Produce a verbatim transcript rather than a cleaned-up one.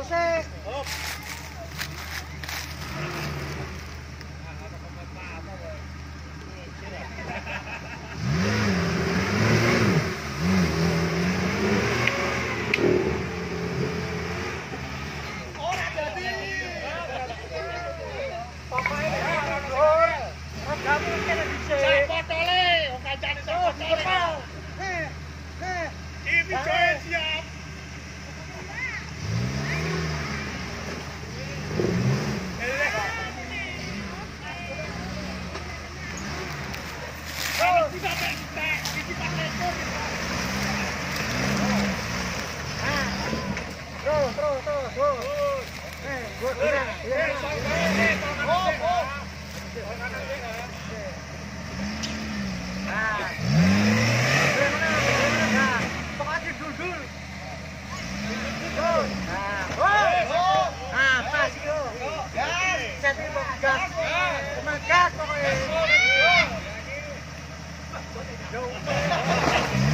sih. Terus, terus, terus, terus. Eh, gua kira. Oh, oh. Nah. Bagaimana? Bagaimana? Pokoknya dudul. Dudul. Nah, oh. Nah, pas itu. Gas. Jadi gas. Cuma gas pokoknya. Yo.